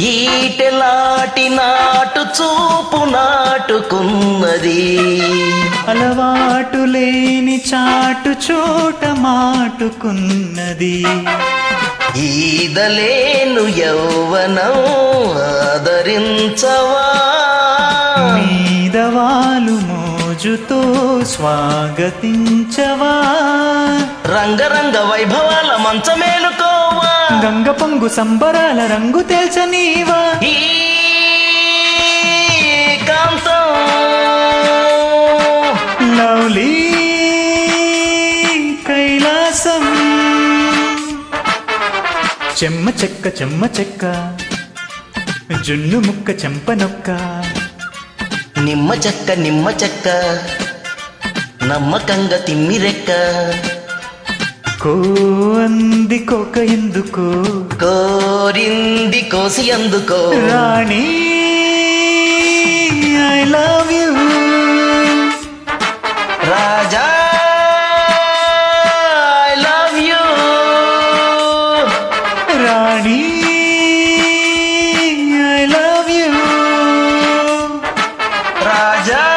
ఈటెలాటి నాటు చూపు నాటుకున్నది అలవాటు లేని చాటు చోట మాటుకున్నది ఈదలేను యౌవనం ఆదరించవా మీదవాలు మోజుతో స్వాగతించవా రంగరంగ వైభవాల మంచమేలుకోవా గంగ పొంగు సంబరాల రంగు తెల్చనీవా ఈ కాంతం లవ్లీ కైలాసం చెమ్మ చెక్క జున్ను ముక్క చెంపనొక్క నిమ్మ చెక్క నమ్మకంగా తిమ్మిరెక్క కో అంది కోక ఎందుకో కోరింది కోసి అందుకో Rani I love you Raja I love you Rani I love you Raja